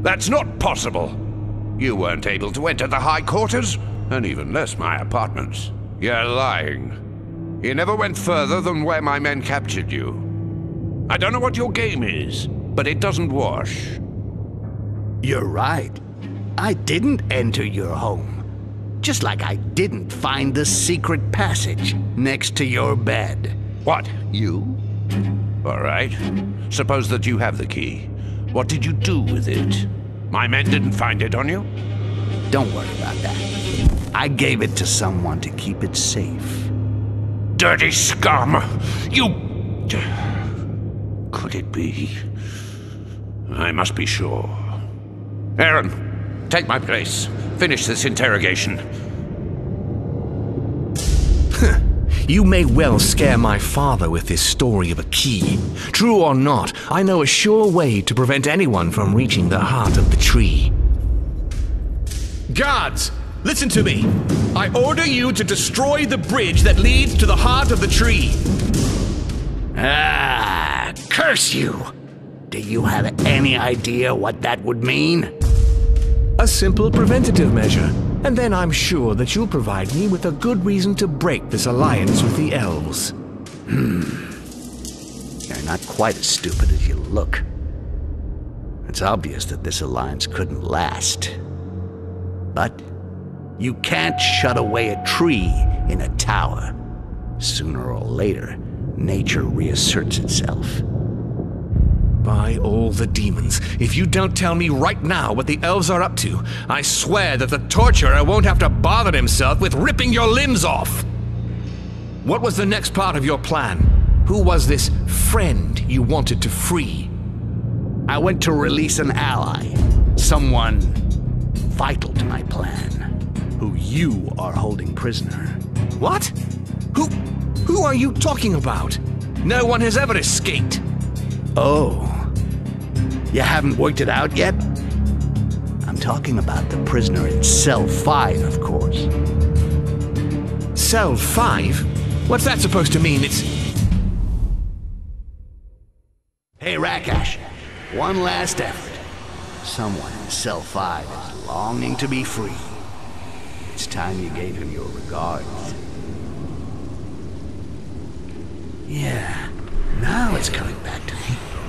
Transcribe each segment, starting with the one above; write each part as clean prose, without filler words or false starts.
That's not possible. You weren't able to enter the high quarters, and even less my apartments. You're lying. You never went further than where my men captured you. I don't know what your game is, but it doesn't wash. You're right. I didn't enter your home. Just like I didn't find the secret passage next to your bed. What, you? All right. Suppose that you have the key. What did you do with it? My men didn't find it on you? Don't worry about that. I gave it to someone to keep it safe. Dirty scum! You... Could it be? I must be sure. Aaron, take my place. Finish this interrogation. You may well scare my father with this story of a key. True or not, I know a sure way to prevent anyone from reaching the heart of the tree. Guards, listen to me. I order you to destroy the bridge that leads to the heart of the tree. Ah, curse you! Do you have any idea what that would mean? A simple preventative measure, and then I'm sure that you'll provide me with a good reason to break this alliance with the elves. You're not quite as stupid as you look. It's obvious that this alliance couldn't last. But you can't shut away a tree in a tower. Sooner or later, nature reasserts itself. By all the demons, if you don't tell me right now what the elves are up to, I swear that the torturer won't have to bother himself with ripping your limbs off! What was the next part of your plan? Who was this friend you wanted to free? I went to release an ally. Someone vital to my plan. Who you are holding prisoner. What? Who are you talking about? No one has ever escaped. Oh. You haven't worked it out yet? I'm talking about the prisoner in Cell 5, of course. Cell 5? What's that supposed to mean? It's... Hey, Rakash. One last effort. Someone in Cell 5 is longing to be free. It's time you gave him your regards. Yeah, now it's coming back to me.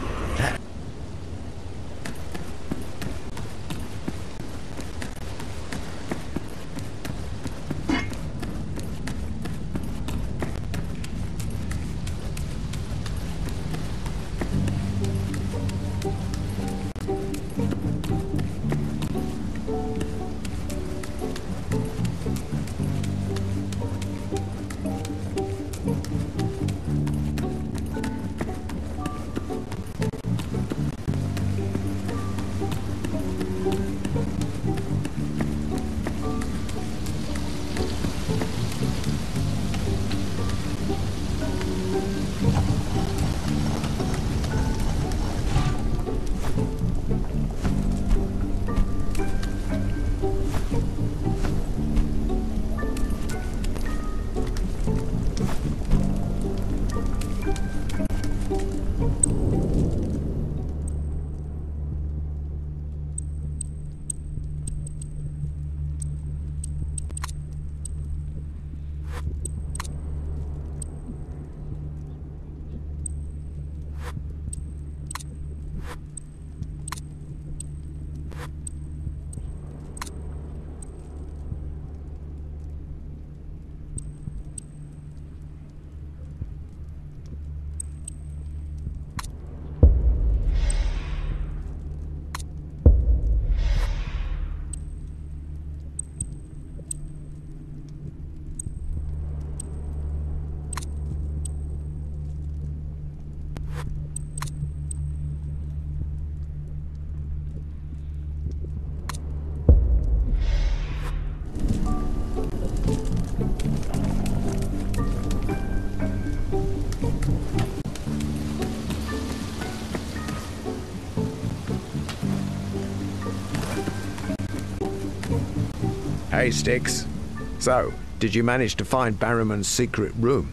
Hey, Styx. So, did you manage to find Barrowman's secret room?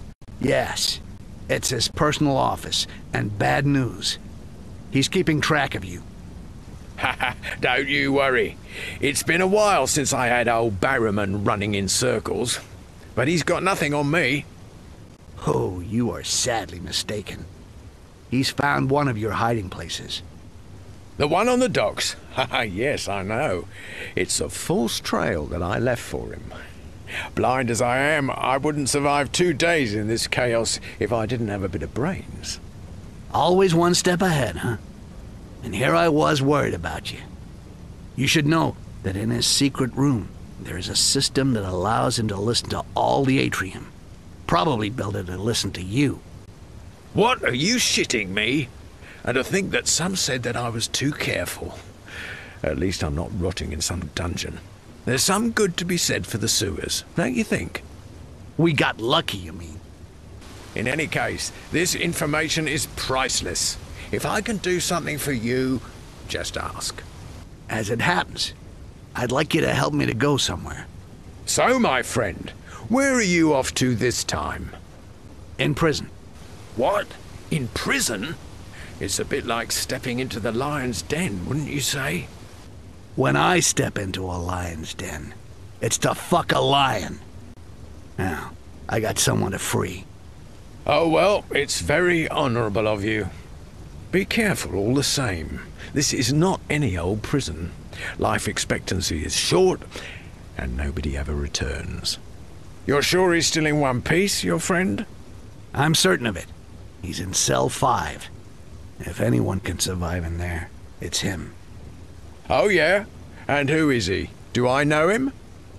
Yes. It's his personal office, and bad news. He's keeping track of you. Don't you worry. It's been a while since I had old Barrowman running in circles. But he's got nothing on me. Oh, you are sadly mistaken. He's found one of your hiding places. The one on the docks? Yes, I know. It's a false trail that I left for him. Blind as I am, I wouldn't survive 2 days in this chaos if I didn't have a bit of brains. Always one step ahead, huh? And here I was worried about you. You should know that in his secret room, there is a system that allows him to listen to all the atrium. Probably built it to listen to you. What, are you shitting me? And to think that some said that I was too careful. At least I'm not rotting in some dungeon. There's some good to be said for the sewers, don't you think? We got lucky, you mean? In any case, this information is priceless. If I can do something for you, just ask. As it happens, I'd like you to help me to go somewhere. So, my friend, where are you off to this time? In prison. What? In prison? It's a bit like stepping into the lion's den, wouldn't you say? When I step into a lion's den, it's to fuck a lion. Now, I got someone to free. Oh, well, it's very honorable of you. Be careful all the same. This is not any old prison. Life expectancy is short, and nobody ever returns. You're sure he's still in one piece, your friend? I'm certain of it. He's in cell 5. If anyone can survive in there, it's him. Oh, yeah? And who is he? Do I know him?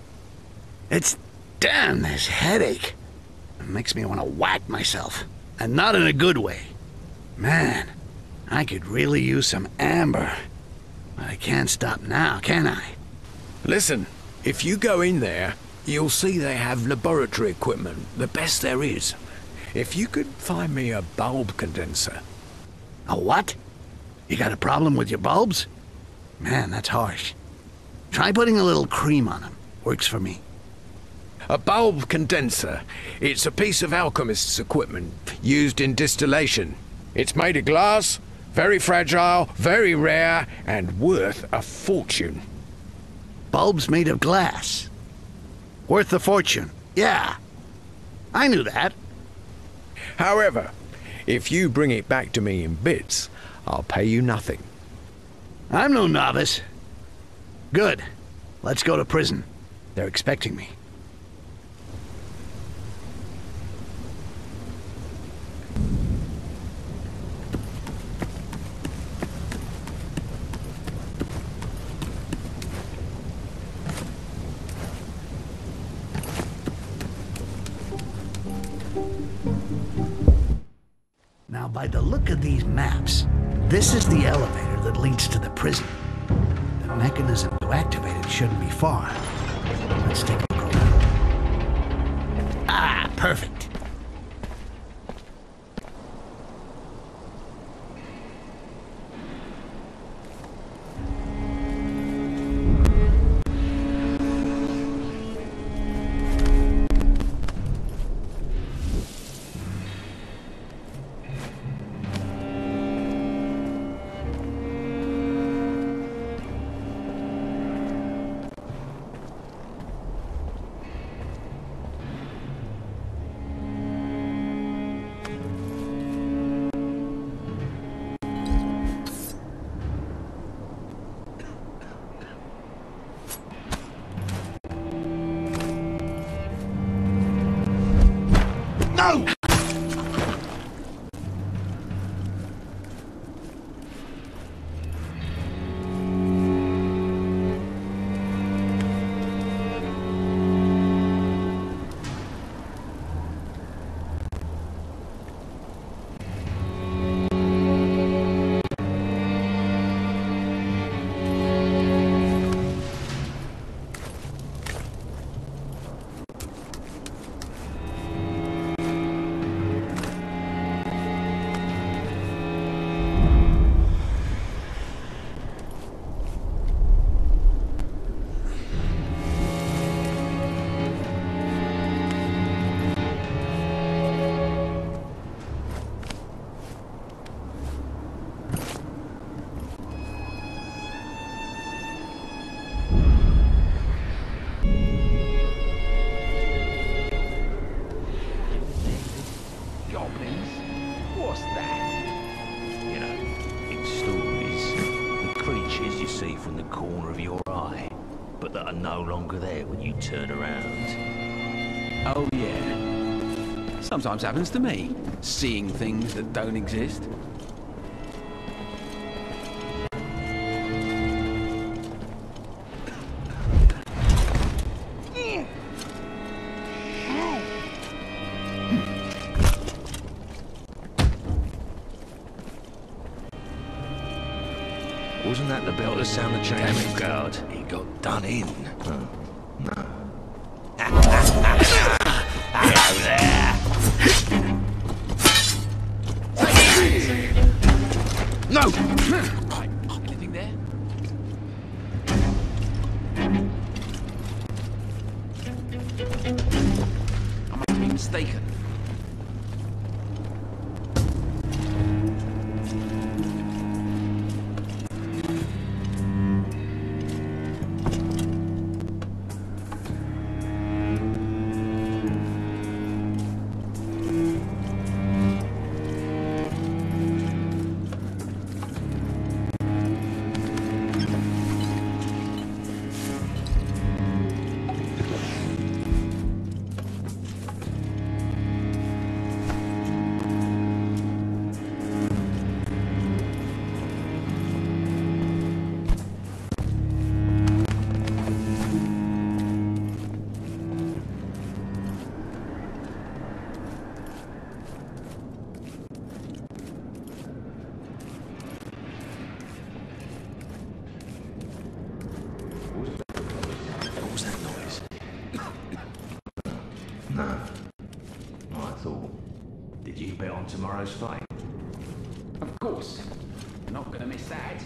Damn, this headache. It makes me want to whack myself. And not in a good way. Man, I could really use some amber. But I can't stop now, can I? Listen, if you go in there, you'll see they have laboratory equipment, the best there is. If you could find me a bulb condenser. A what? You got a problem with your bulbs? Man, that's harsh. Try putting a little cream on them. Works for me. A bulb condenser. It's a piece of alchemist's equipment used in distillation. It's made of glass, very fragile, very rare, and worth a fortune. Bulbs made of glass. Worth a fortune. Yeah. I knew that. However, if you bring it back to me in bits, I'll pay you nothing. I'm no novice. Good. Let's go to prison. They're expecting me. Now, by the look of these maps, this is the elevator that leads to the prison. The mechanism to activate it shouldn't be far. Let's take a look around. Ah, perfect. from the corner of your eye, but that are no longer there when you turn around. Oh, yeah. Sometimes happens to me, seeing things that don't exist. Wasn't that the bell to sound the chain guard? He got done in. No. Hello there. No! Right, anything there? I must have been mistaken. What was that noise? No. I thought. Did you bet on tomorrow's fight? Of course. Not gonna miss that.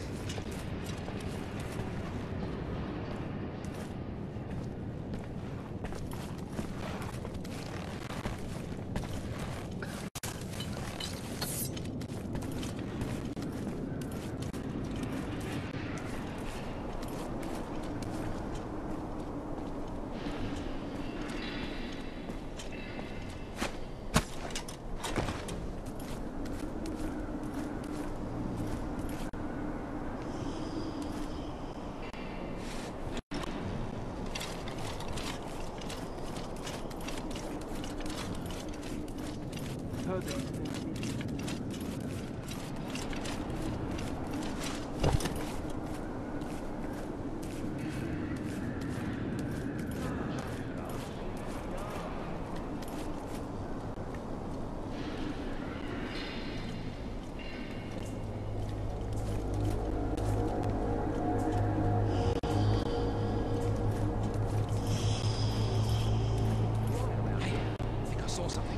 Saw something.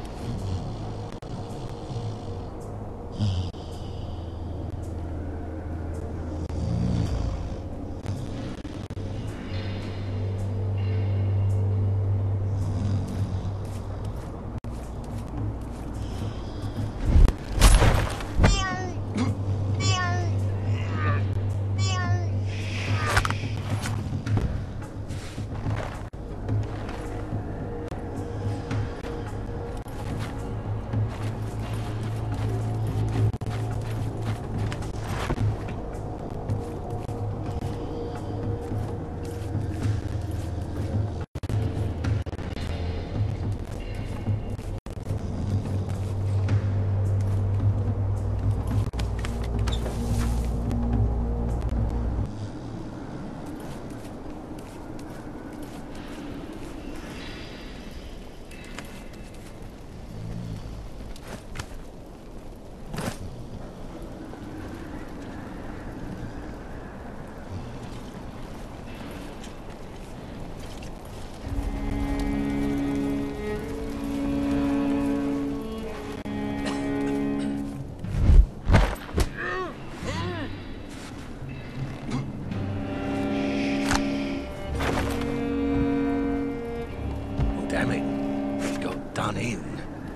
Damn it. He got done in.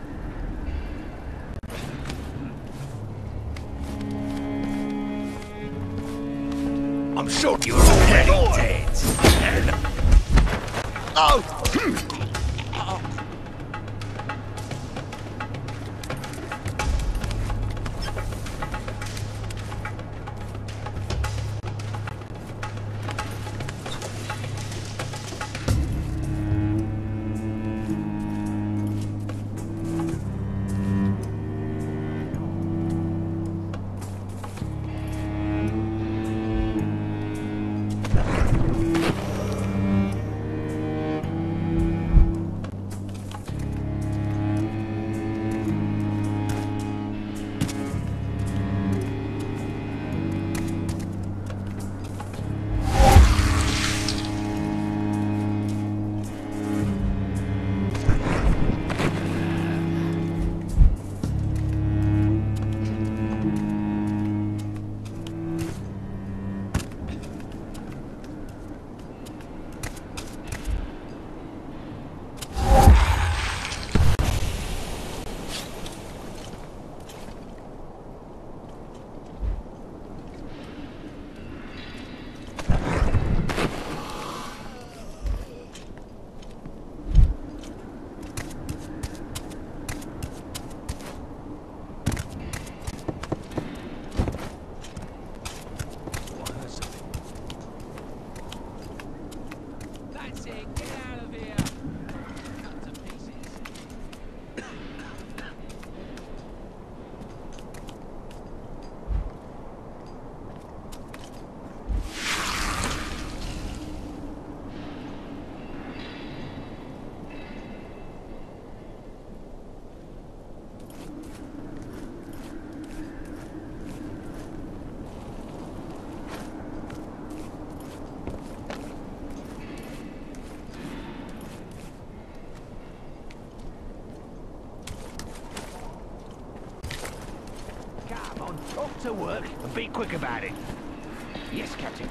I'm sure you're already dead. Oh! to work and be quick about it. Yes, Captain.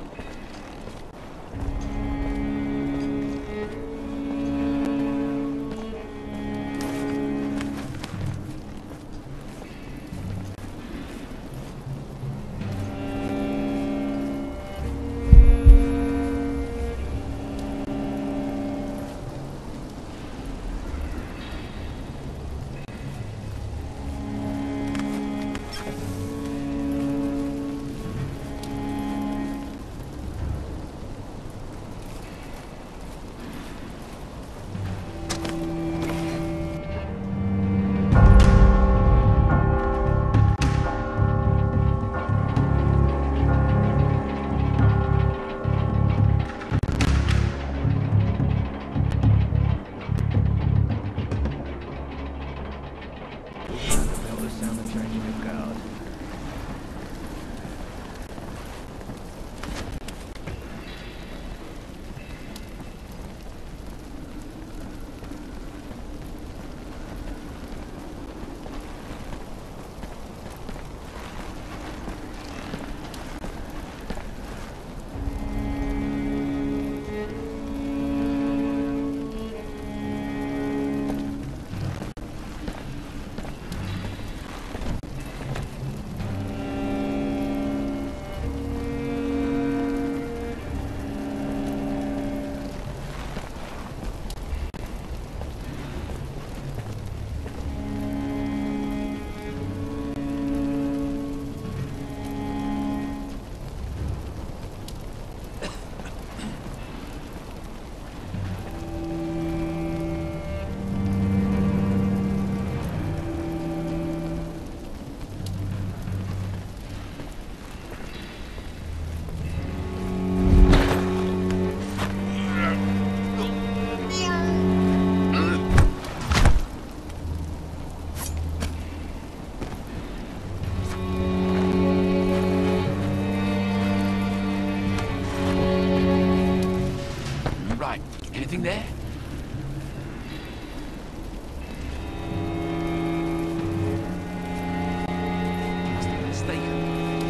Anything there? Must have been mistaken.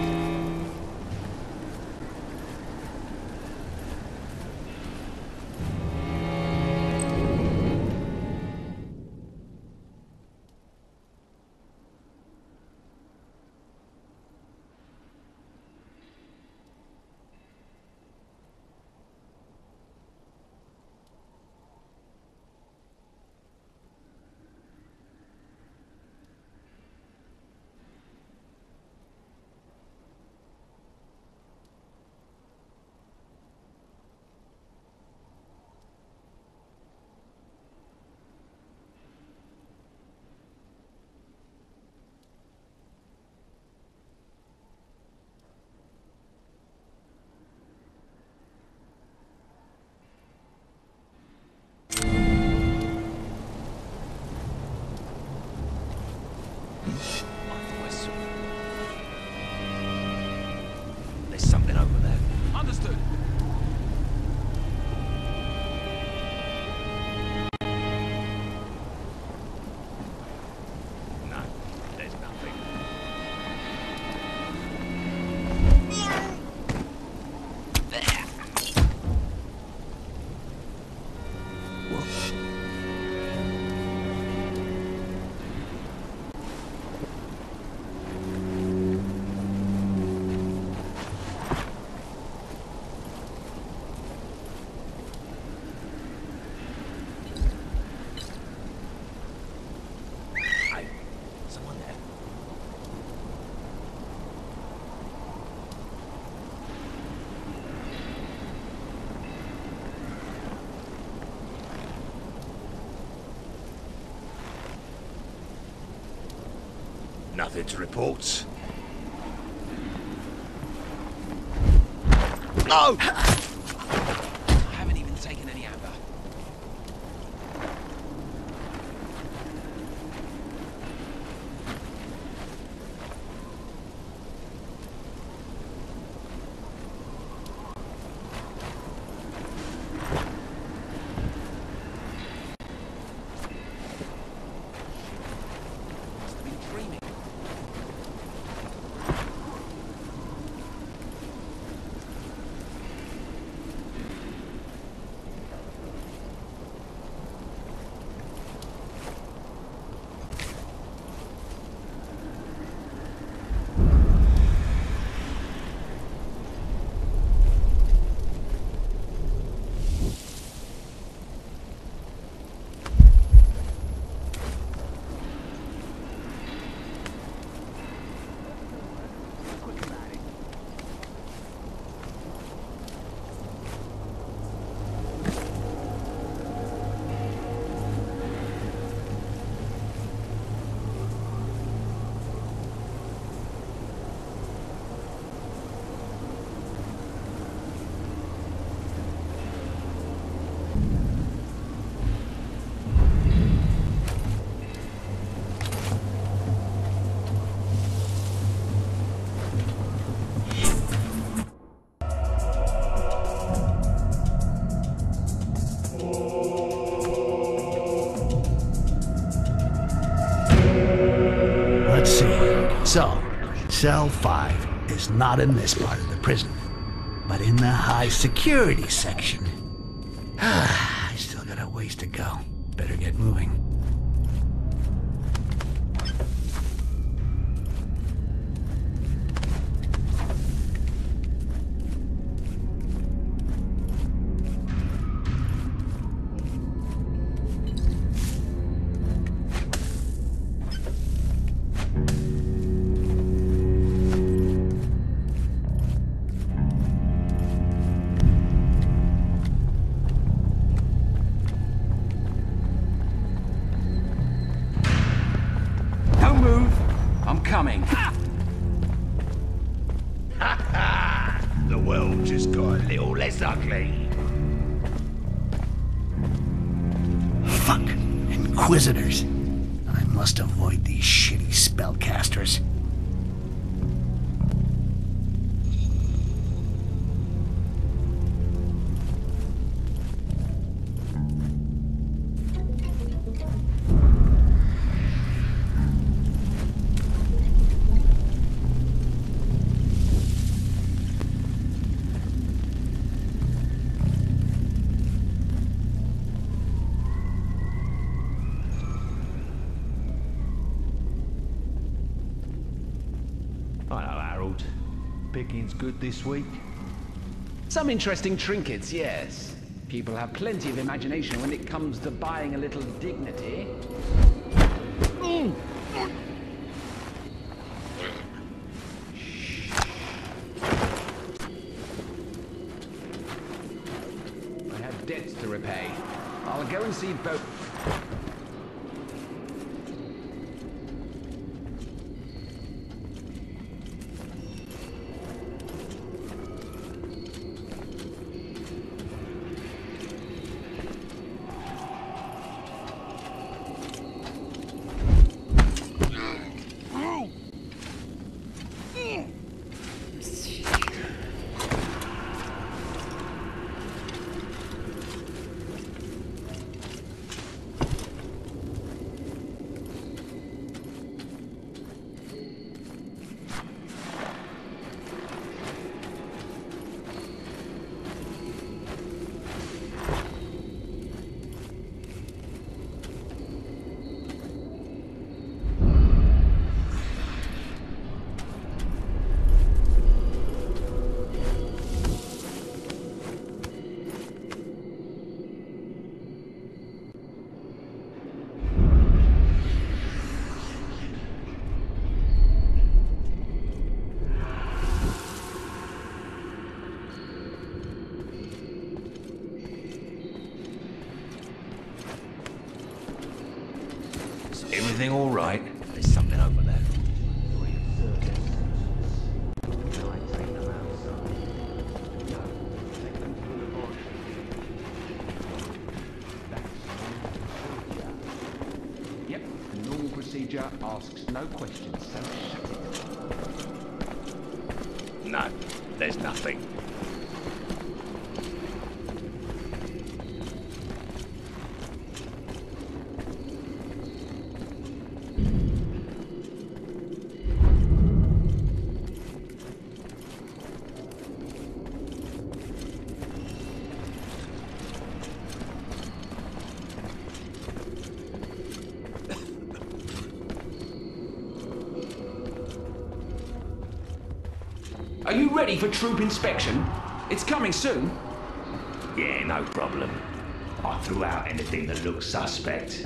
There's something over there. Understood. No, there's nothing. There. Someone there. Nothing to report. No! I haven't even taken any amber. Must have been dreaming. So, Cell 5 is not in this part of the prison, but in the high security section. I still got a ways to go. Better get moving. Don't move. I'm coming. The world just got a little less ugly. Fuck. Inquisitors. I must avoid these shitty spellcasters. Hello, Harold. Pickings good this week? Some interesting trinkets, yes. People have plenty of imagination when it comes to buying a little dignity. I have debts to repay. I'll go and see both. Everything all right? There's something over there. Yep, the normal procedure asks no questions, so shut it. No, there's nothing. Are you ready for troop inspection? It's coming soon. Yeah, no problem. I threw out anything that looks suspect.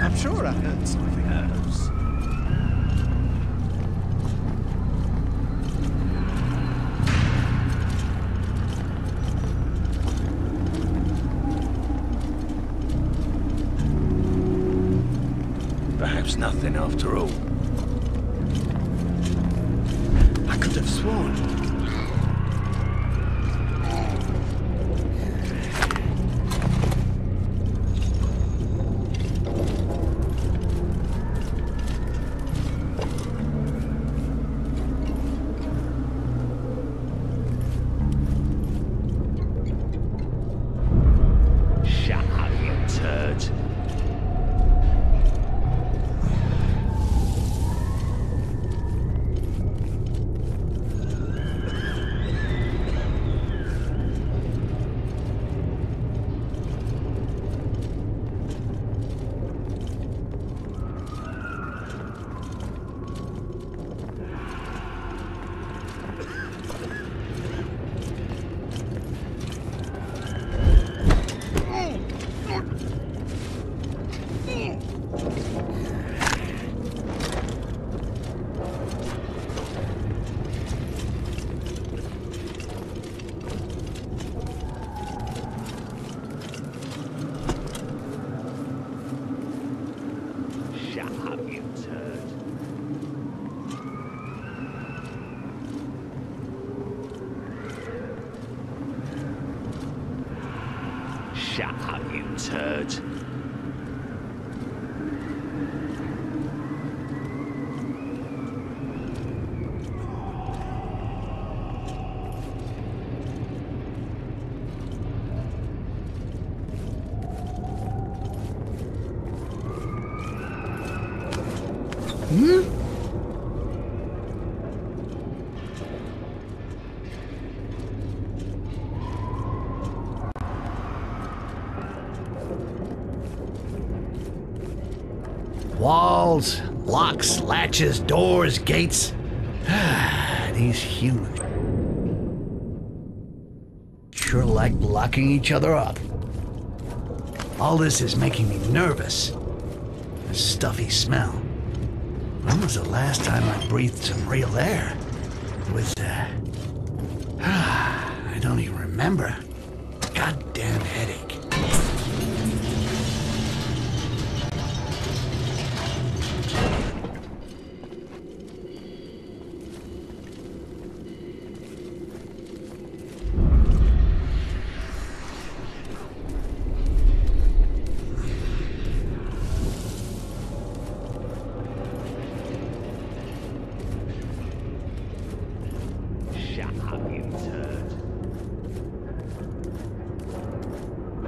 I'm sure I heard something. Perhaps nothing after all. I could have sworn. Shut up, you turd. Shut up, you turd. Shut up, you turd. Walls, locks, latches, doors, gates. These humans sure like locking each other up. All this is making me nervous. A stuffy smell. When was the last time I breathed some real air? With, I don't even remember. Goddamn headache. Shut up, you turd.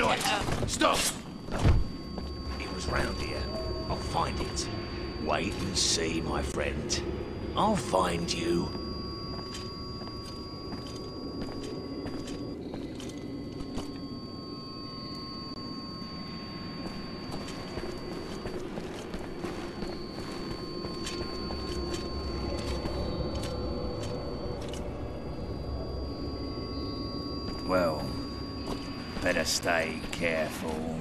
noise! Stop! It was round here. I'll find it. Wait and see, my friend. I'll find you. Well, better stay careful.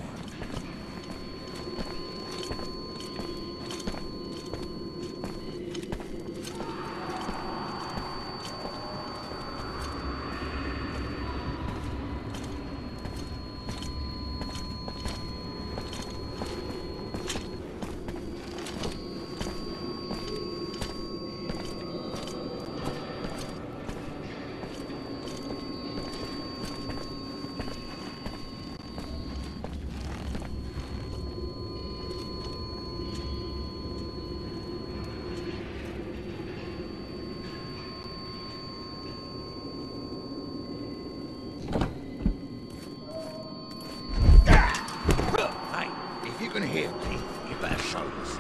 If you can hear me, you better show us.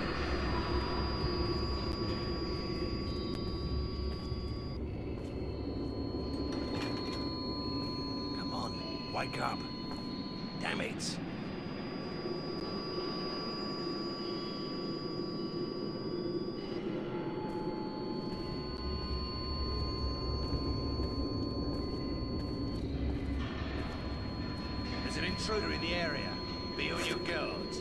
Come on, wake up. Damn it. There's an intruder in the area. Be on your guard.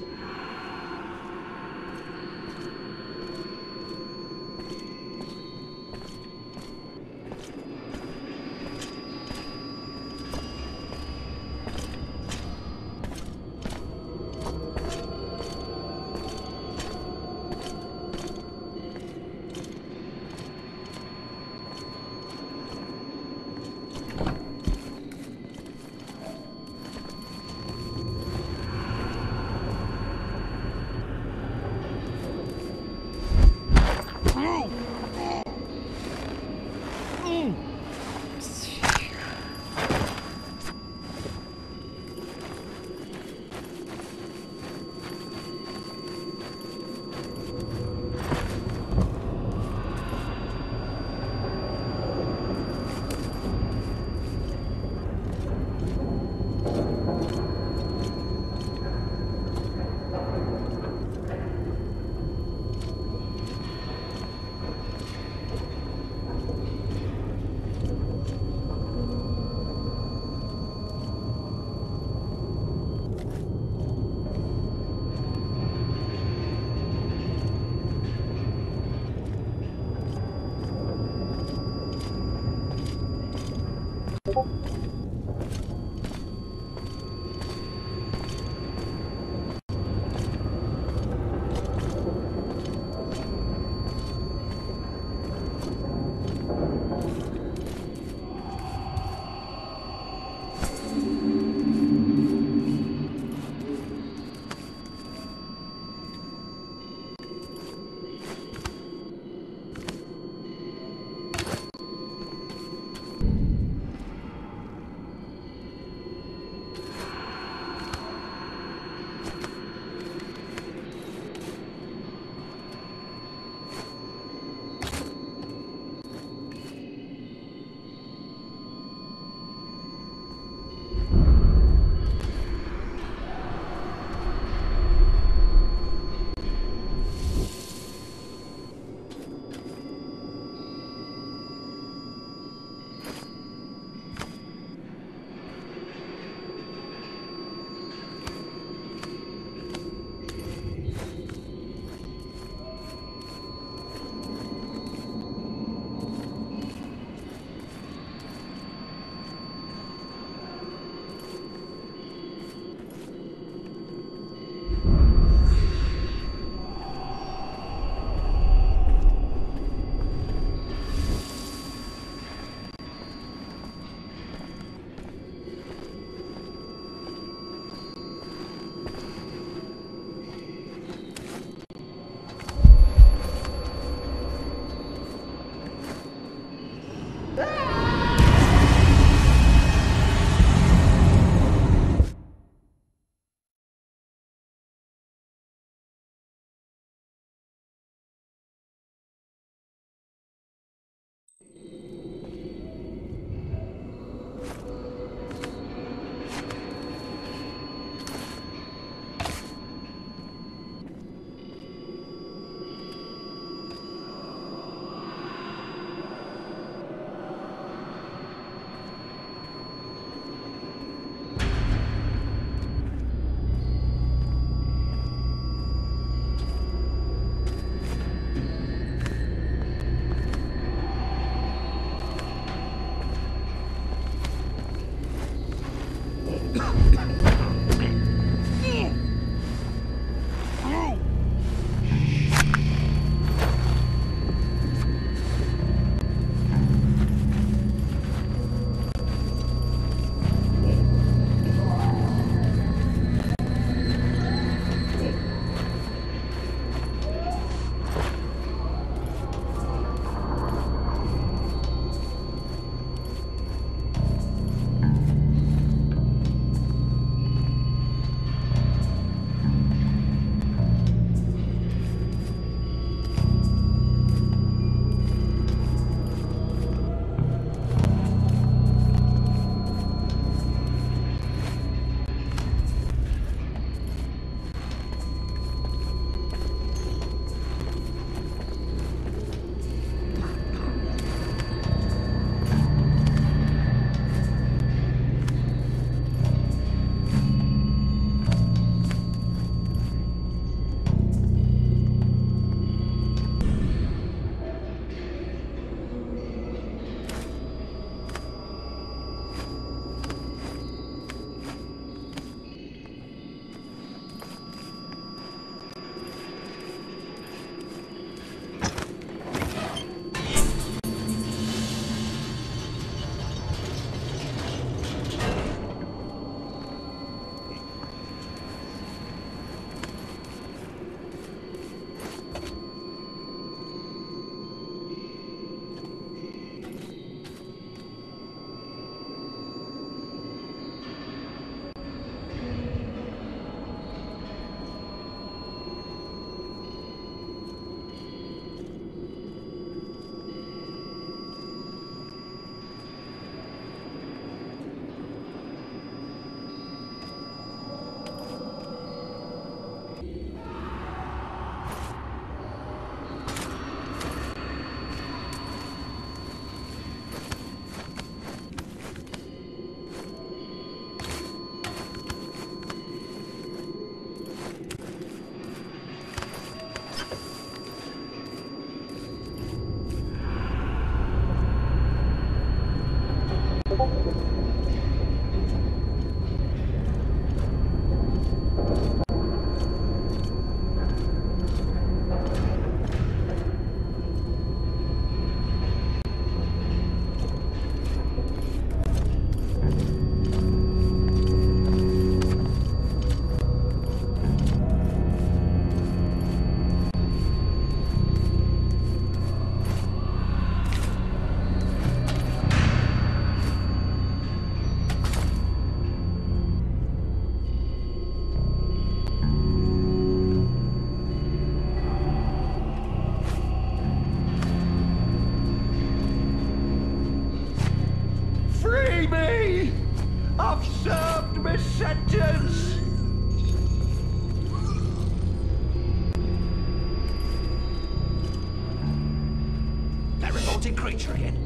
rotting creature again?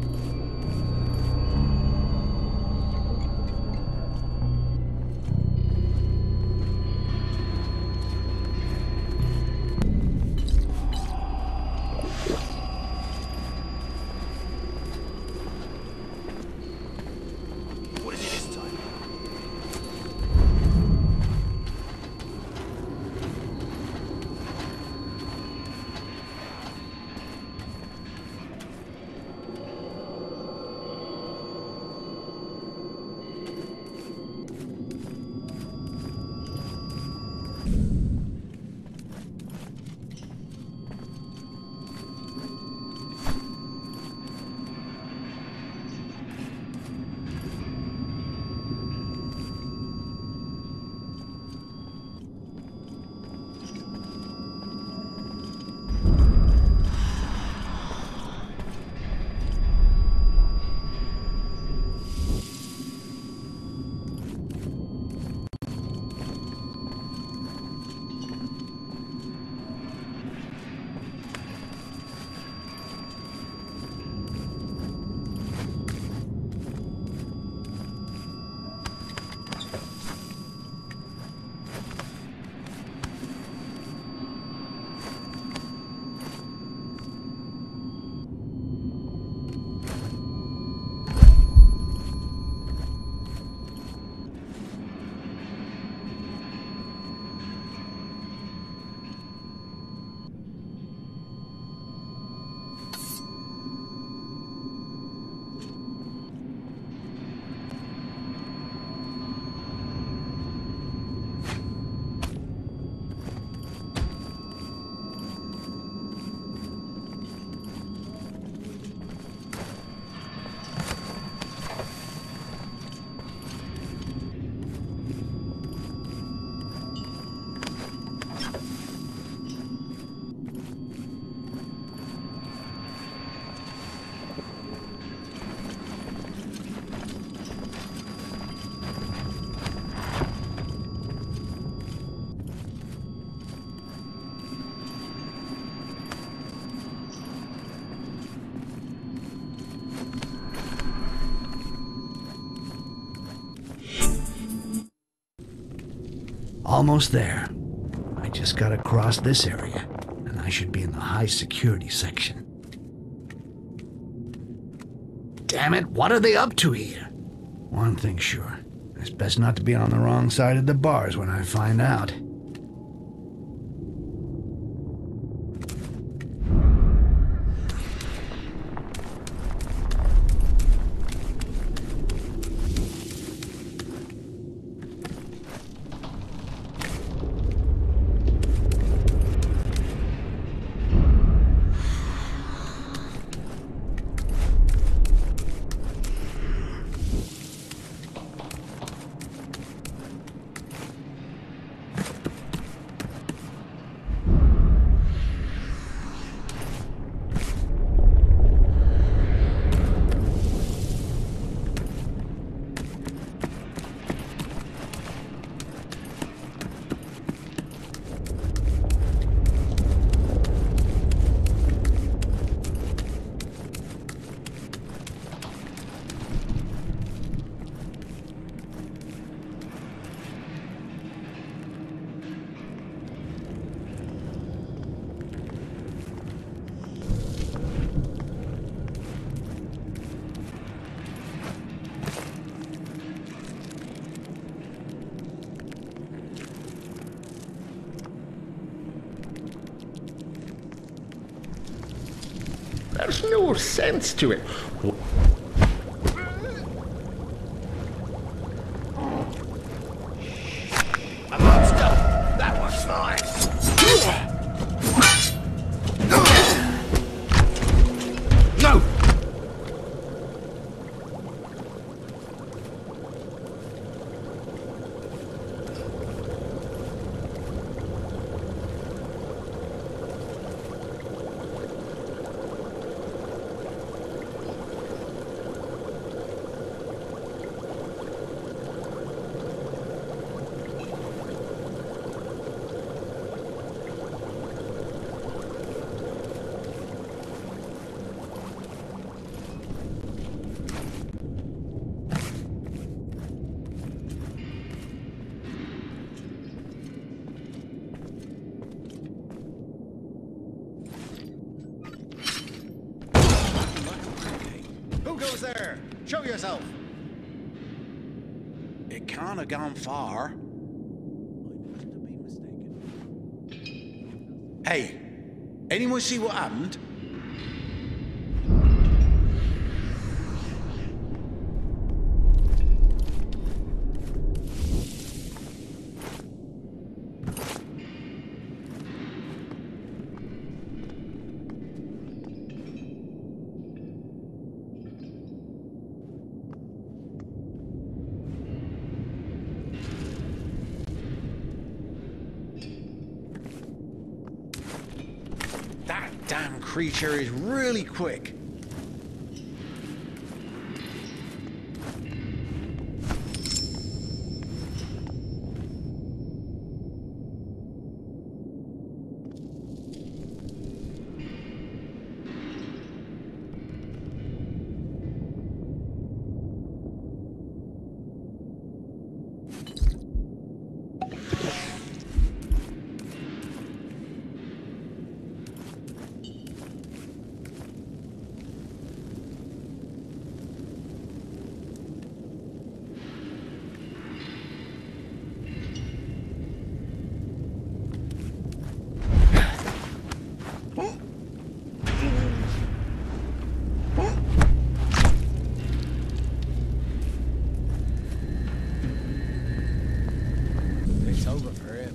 What is it this time? Almost there. I just gotta cross this area, and I should be in the high security section. Damn it, what are they up to here? One thing's sure. It's best not to be on the wrong side of the bars when I find out. There's no sense to it. A monster! That was mine! No! goes there? Show yourself. It can't have gone far. Hey, anyone see what happened? That damn creature is really quick. It's over for him.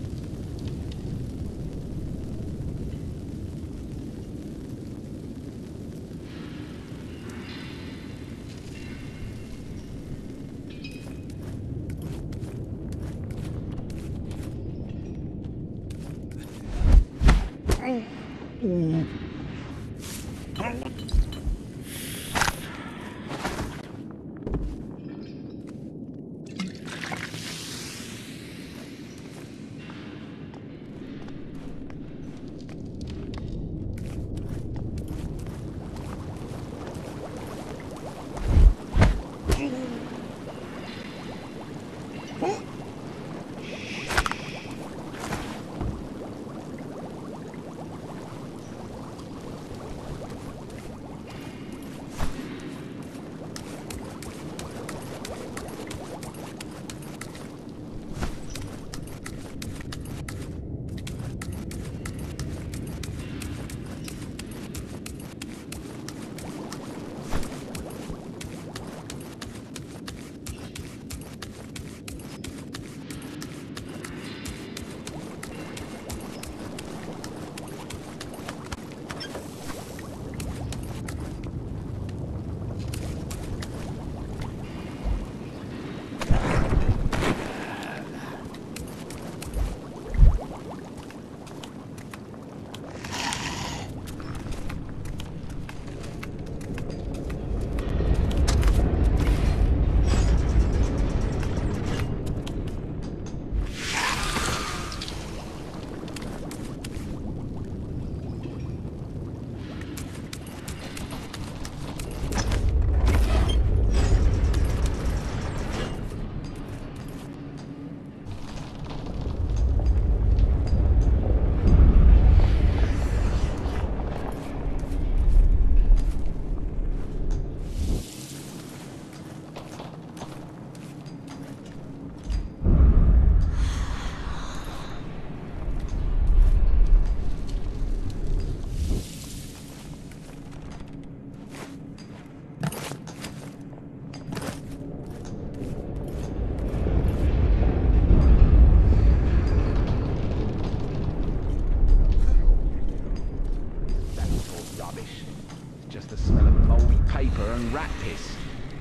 and rat piss.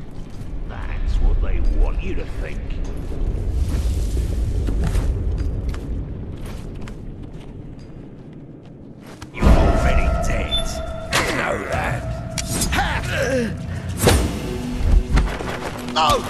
That's what they want you to think. You're already dead. You know that. Oh!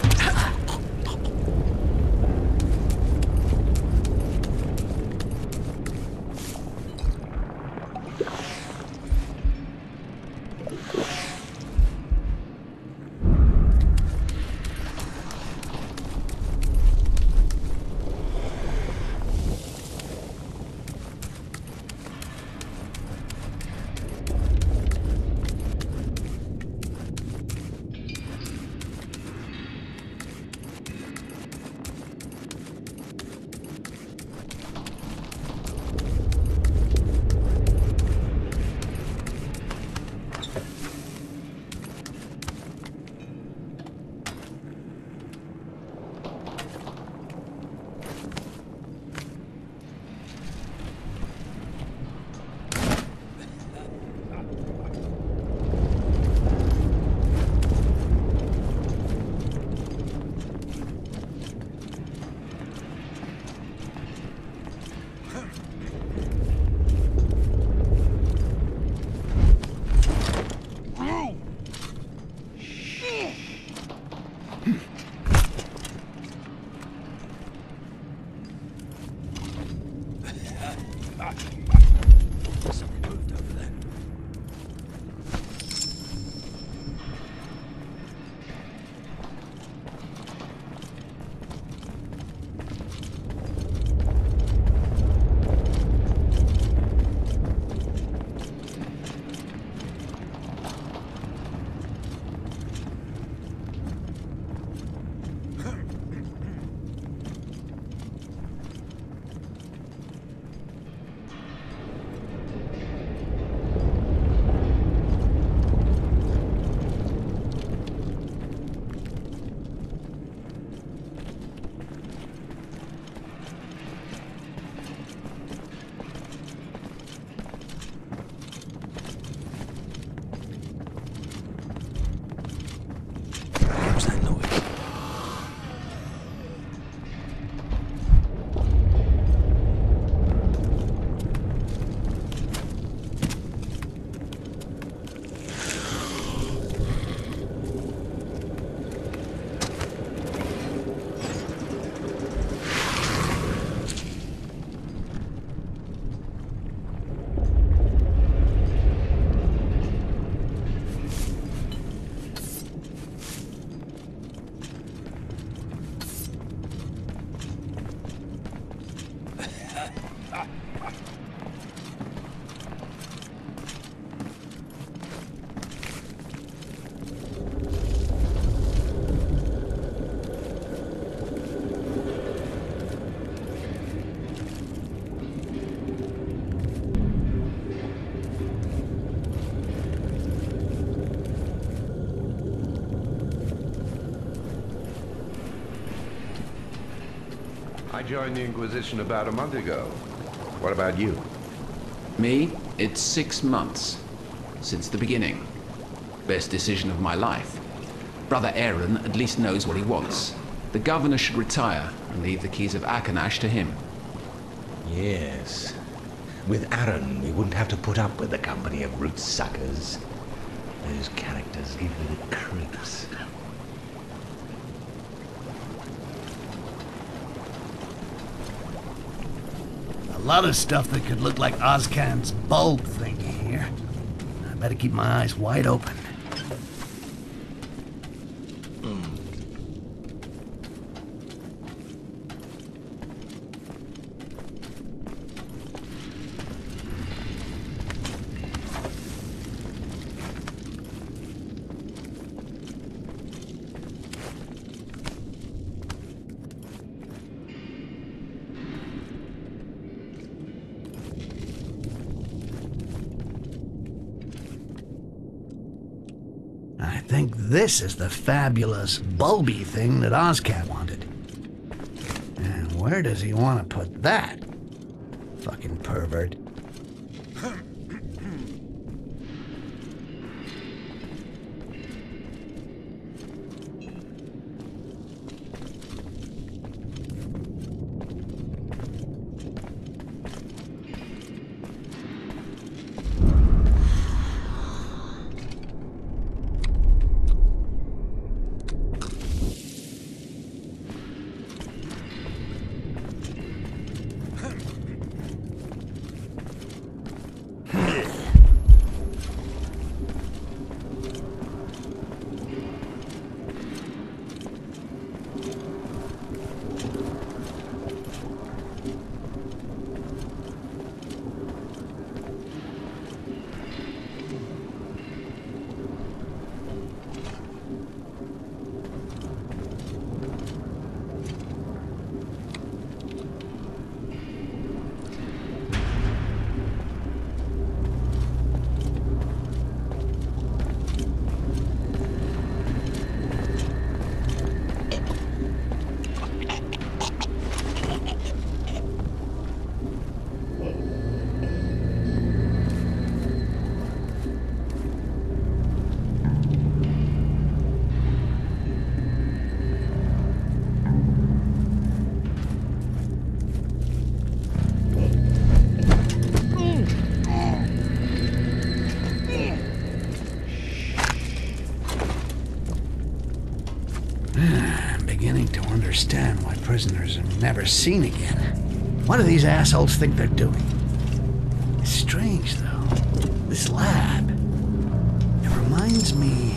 I joined the Inquisition about a month ago. What about you? Me? It's 6 months. Since the beginning. Best decision of my life. Brother Aaron at least knows what he wants. The governor should retire and leave the keys of Akanash to him. Yes. With Aaron, we wouldn't have to put up with the company of root suckers. Those characters give me the creeps. A lot of stuff that could look like Ozcan's bulb thingy here. I better keep my eyes wide open. I think this is the fabulous bulby thing that Ozcat wanted. And where does he want to put that? Fucking pervert. understand why prisoners are never seen again. What do these assholes think they're doing? It's strange, though. This lab. It reminds me...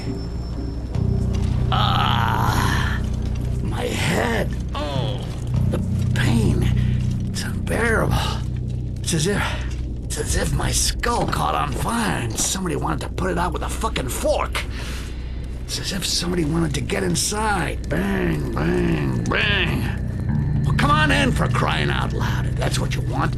my head. Oh, the pain. It's unbearable. It's as if my skull caught on fire and somebody wanted to put it out with a fucking fork. It's as if somebody wanted to get inside. Bang, bang, bang. Well, come on in, for crying out loud, if that's what you want.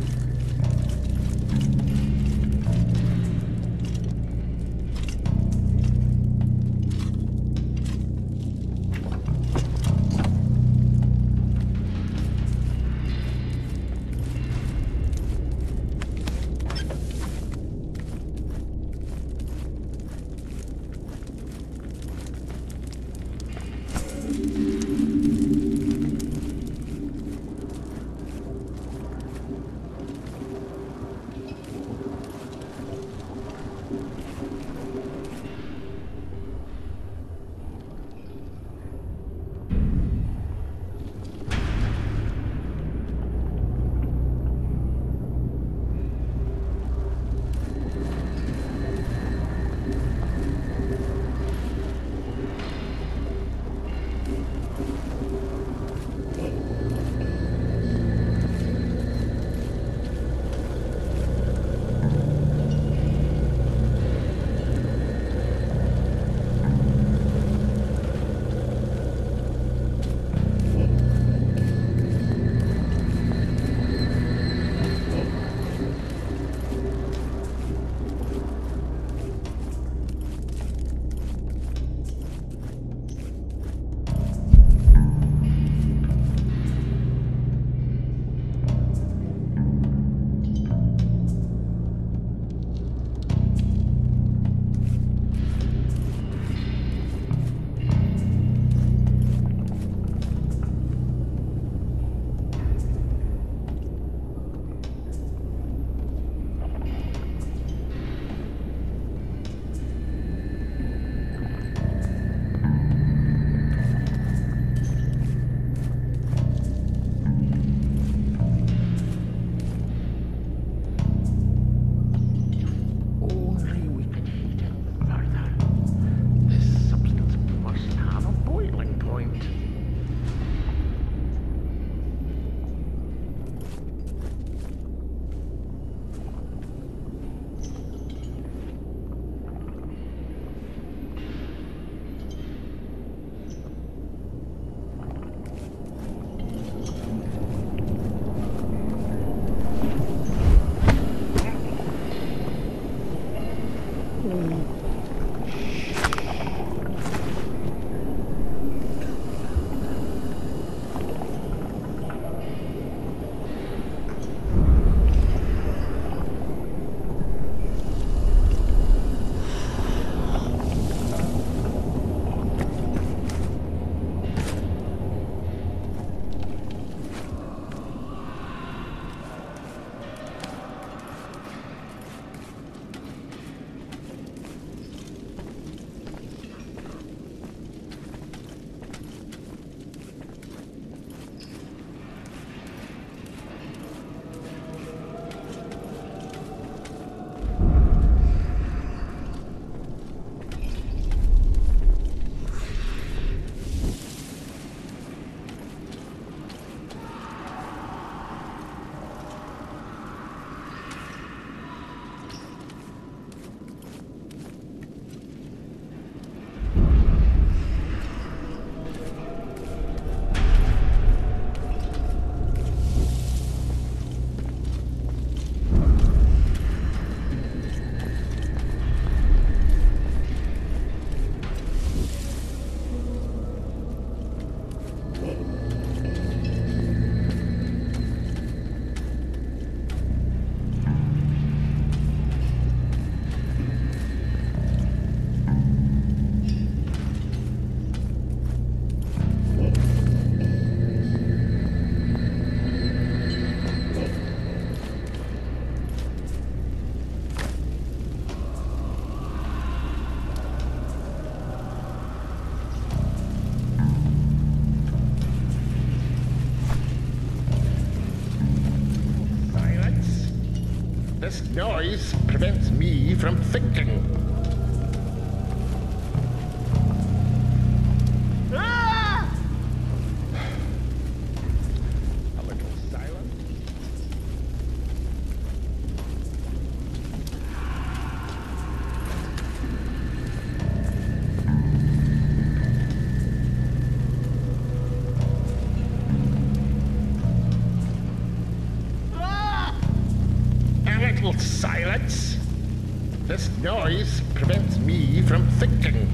This noise prevents me from thinking. Ah! A little silence. Silence. This noise prevents me from thinking.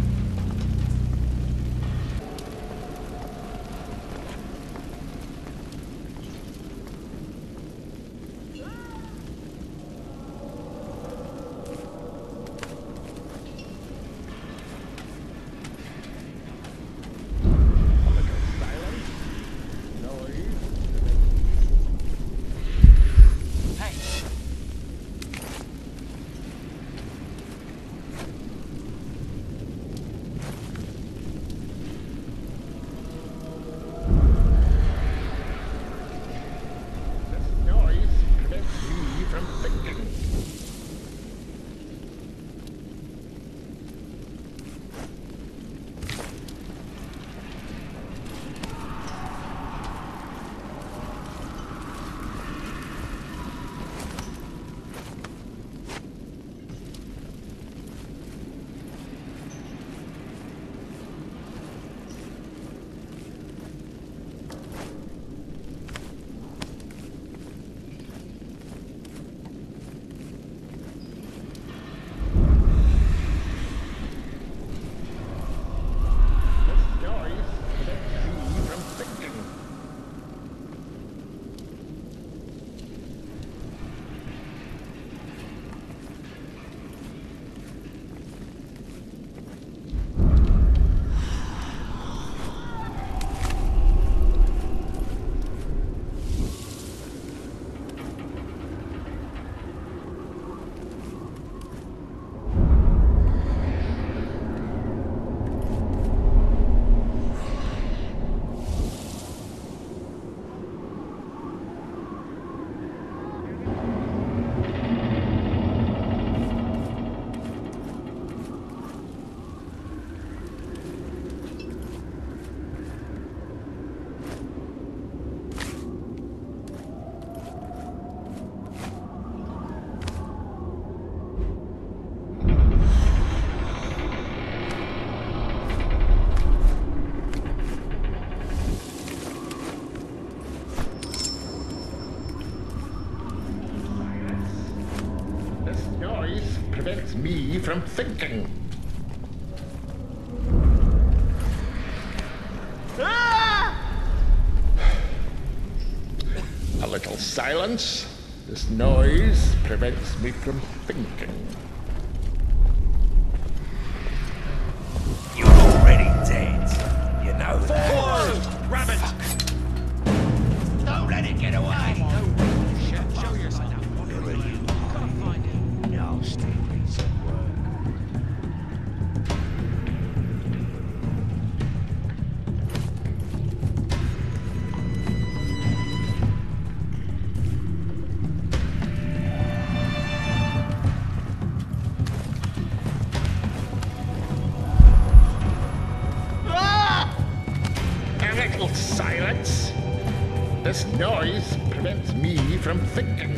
Prevents me from thinking. Ah! A little silence. This noise prevents me from thinking. You're already dead. You know that. Rabbit! Don't let it get away. Show yourself. Where are you? Can't find it. Nasty piece of work. Silence. This noise prevents me from thinking.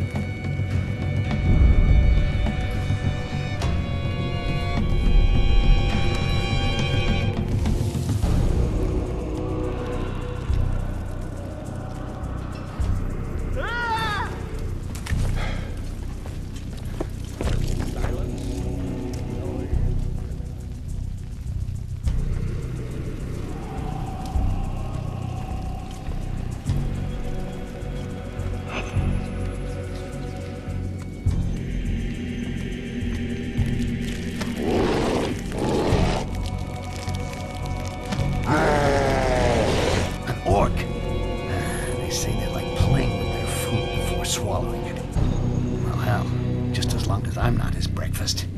I'm not his breakfast.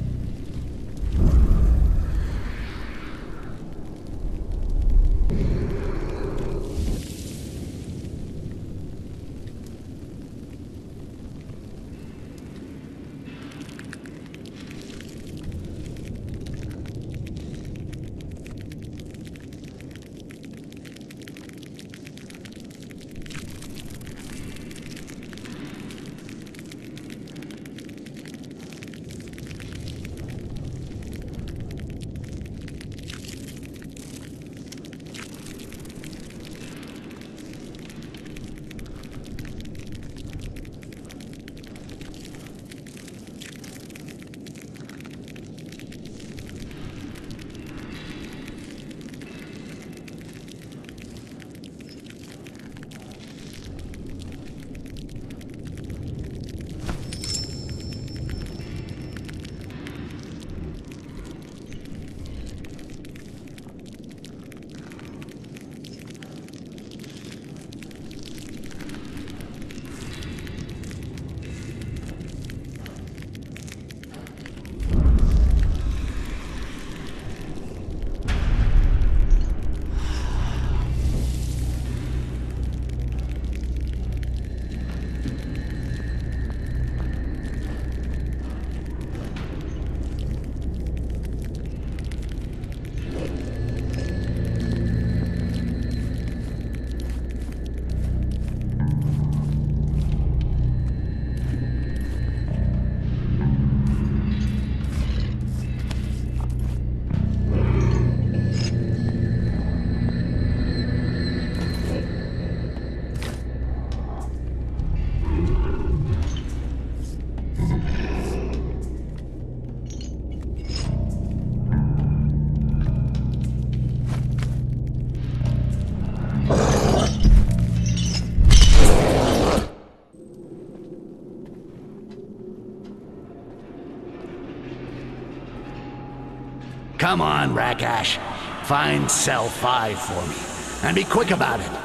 Come on, Rakash. Find cell 5 for me. And be quick about it.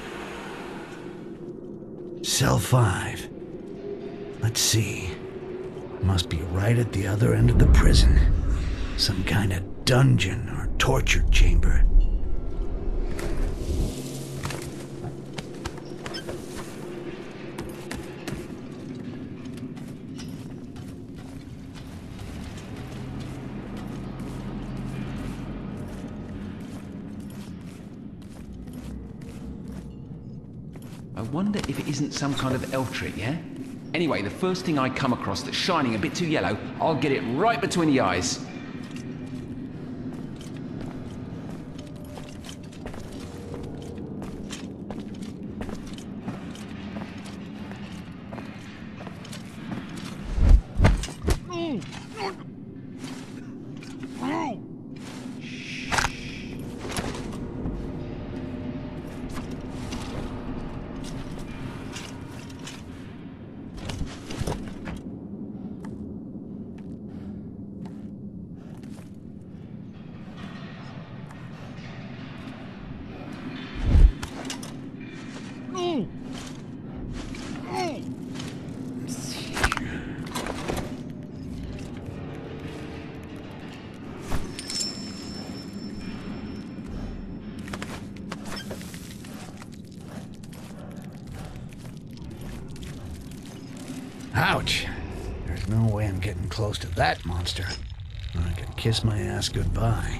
Cell 5. Let's see. Must be right at the other end of the prison. Some kind of dungeon or torture chamber. I wonder if it isn't some kind of elf trick, yeah? Anyway, the first thing I come across that's shining a bit too yellow, I'll get it right between the eyes. Ouch. There's no way I'm getting close to that monster. I can kiss my ass goodbye.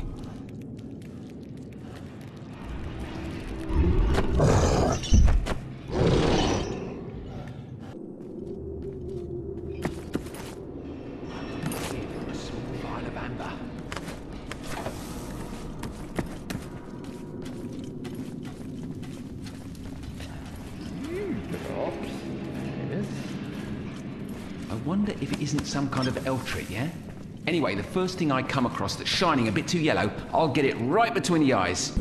I wonder if it isn't some kind of elf trick, yeah? Anyway, the first thing I come across that's shining a bit too yellow, I'll get it right between the eyes.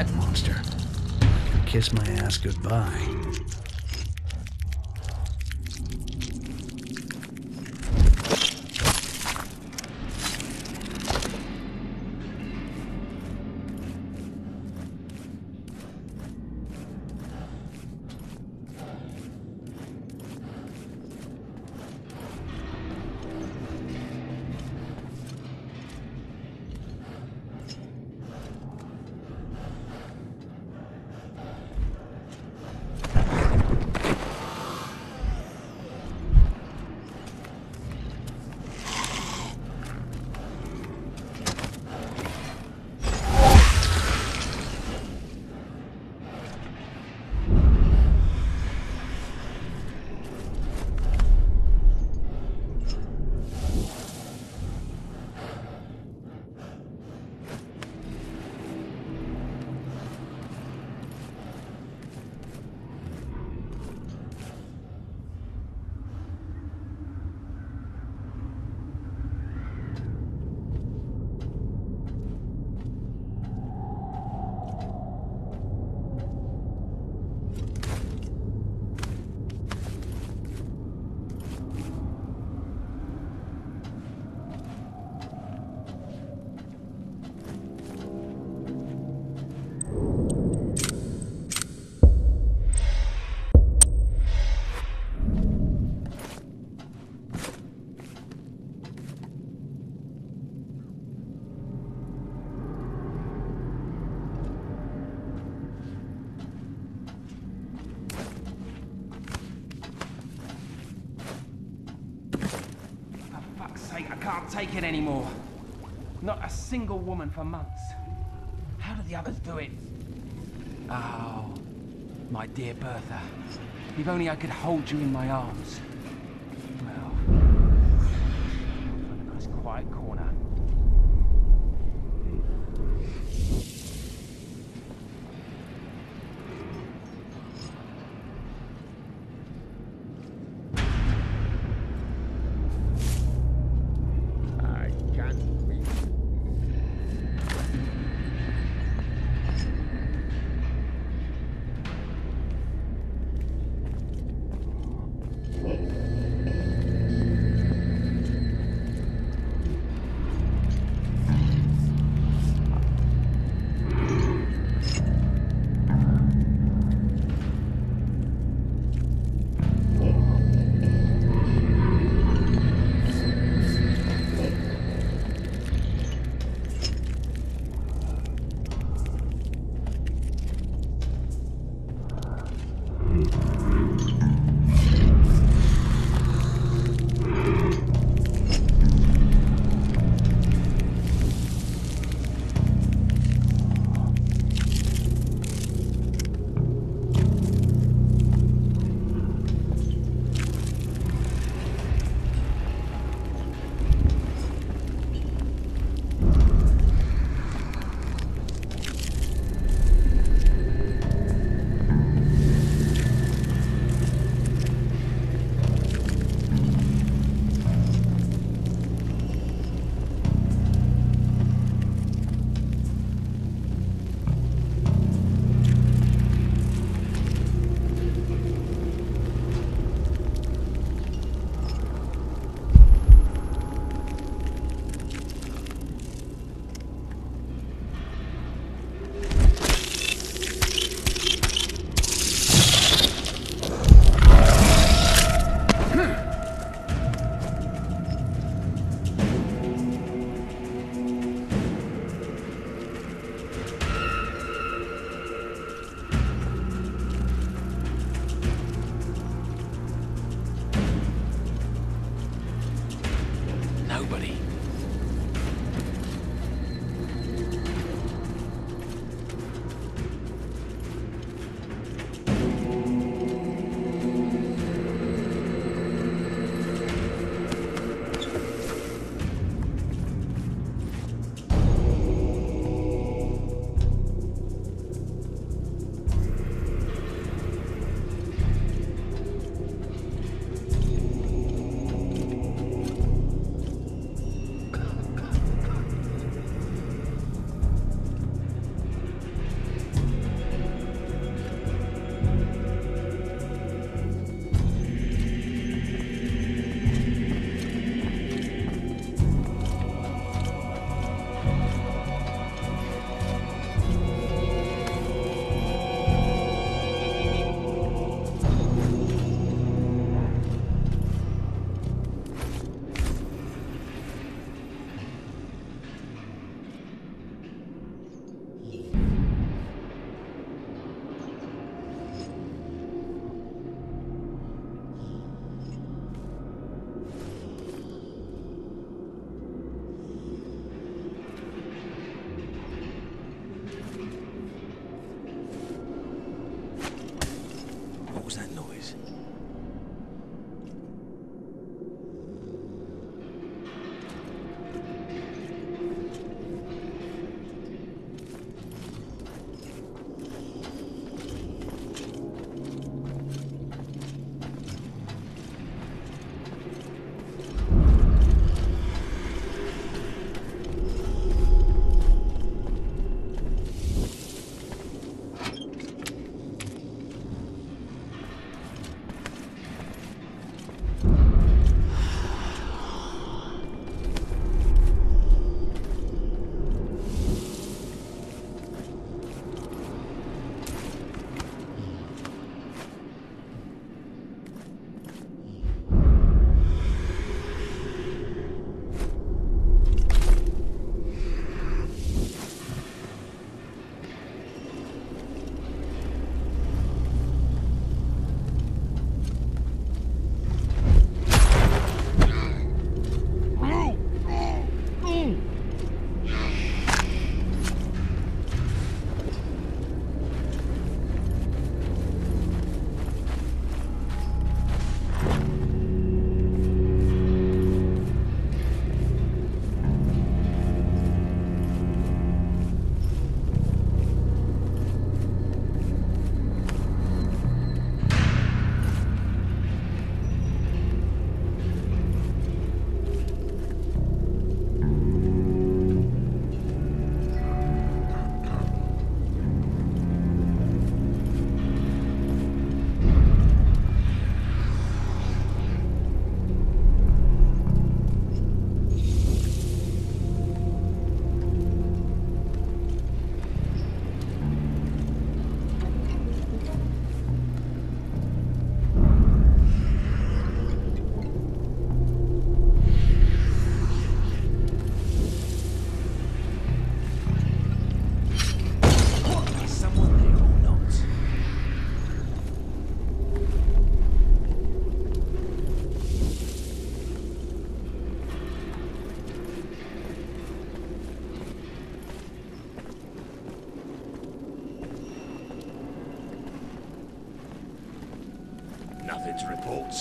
that monster. I can kiss my ass goodbye. I can't take it anymore. Not a single woman for months. How do the others do it? Oh, my dear Bertha. If only I could hold you in my arms. Well, find a nice quiet corner. Nothing to report.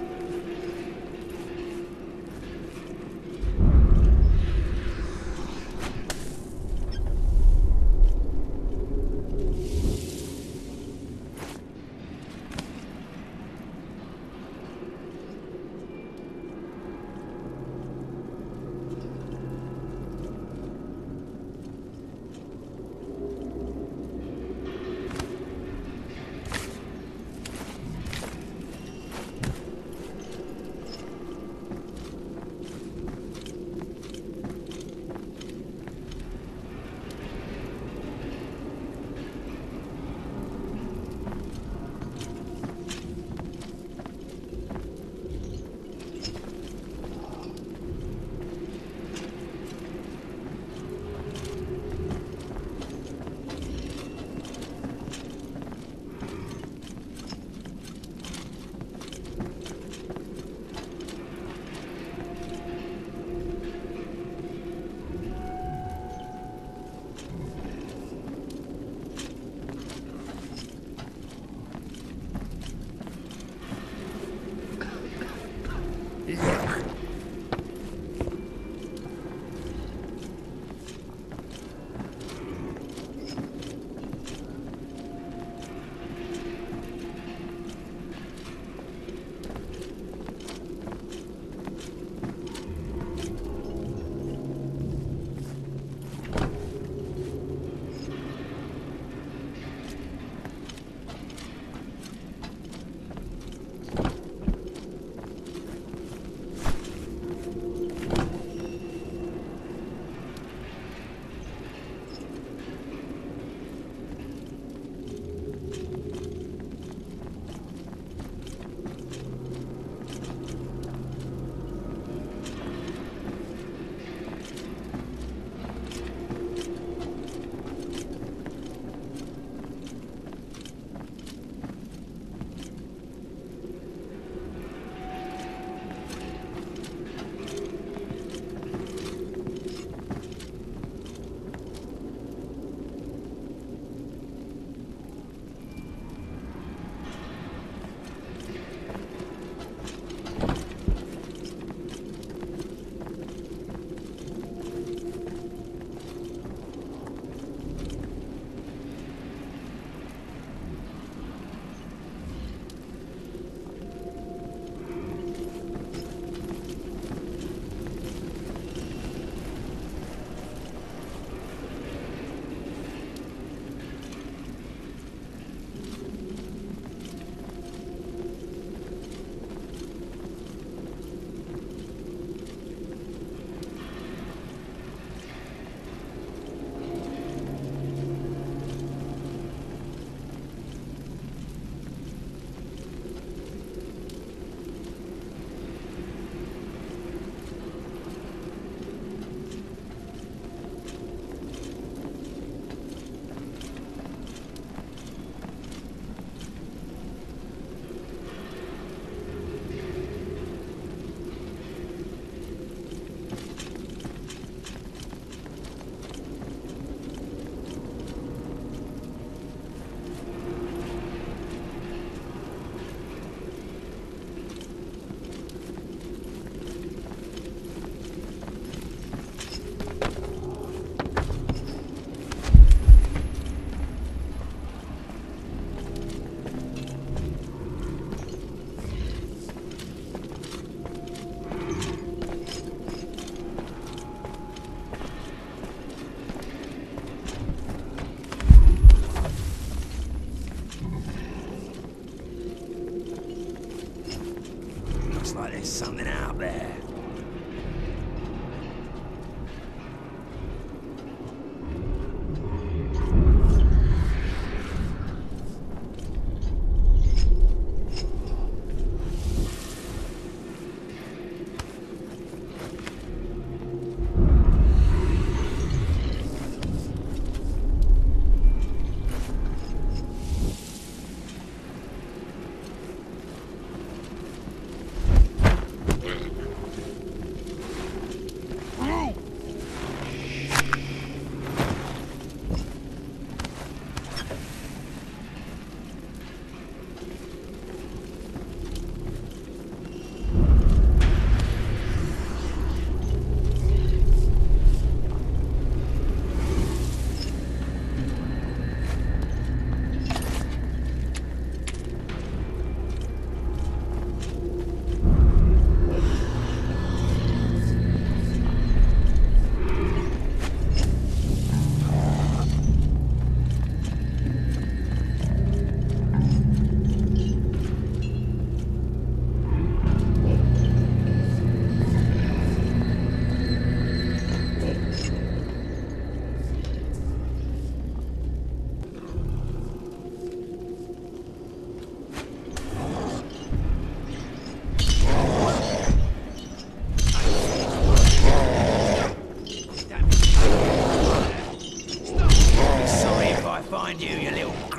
like there's something out there.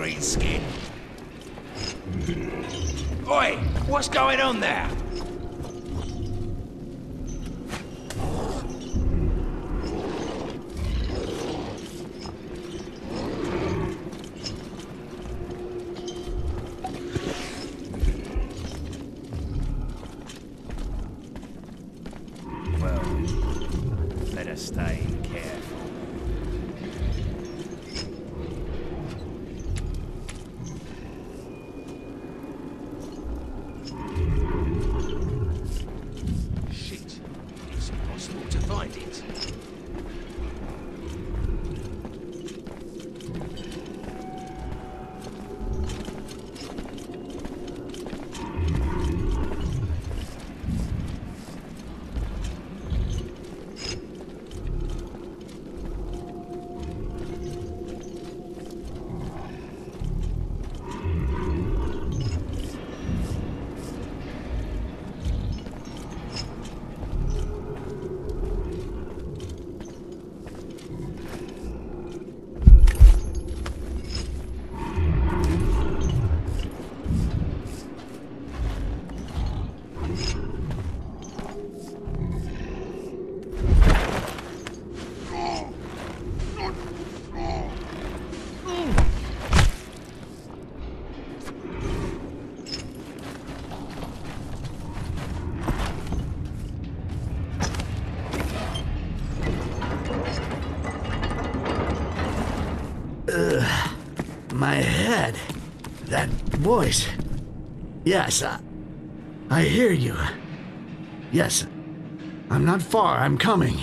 green skin. Oi, what's going on there? Better stay careful. Shit. It's impossible to find it. My head. That voice. Yes, I hear you. Yes, I'm not far. I'm coming.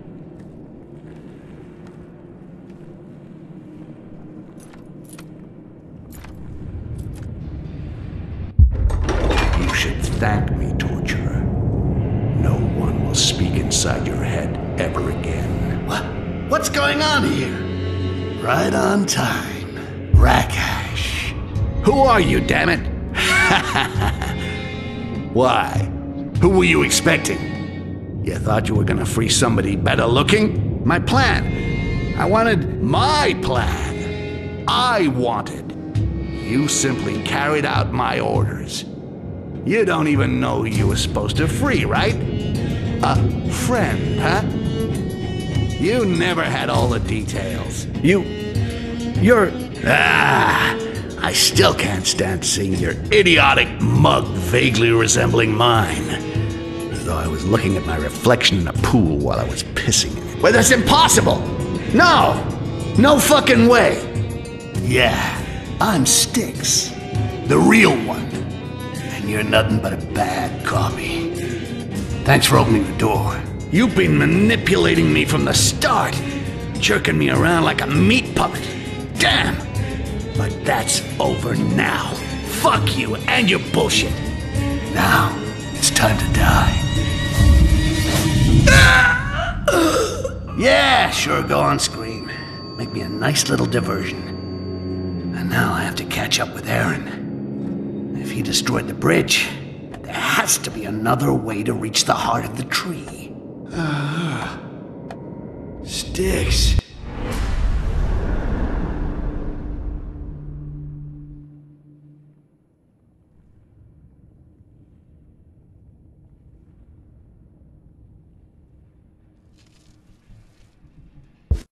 You should thank me, torturer. No one will speak inside your head ever again. What's going on here? Right on time. Rakash. Who are you, damn it? Why? Who were you expecting? You thought you were gonna free somebody better looking? My plan. I wanted my plan. I wanted. You simply carried out my orders. You don't even know who you were supposed to free, right? A friend, huh? You never had all the details. You're... I still can't stand seeing your idiotic mug vaguely resembling mine. As though I was looking at my reflection in a pool while I was pissing in it. Well, that's impossible! No! No fucking way! Yeah, I'm Styx. The real one. And you're nothing but a bad copy. Thanks for opening the door. You've been manipulating me from the start. Jerking me around like a meat puppet. Damn! But that's over now. Fuck you and your bullshit. Now, it's time to die. Yeah, sure, go on, scream. Make me a nice little diversion. And now I have to catch up with Aaron. If he destroyed the bridge, there has to be another way to reach the heart of the tree. Styx.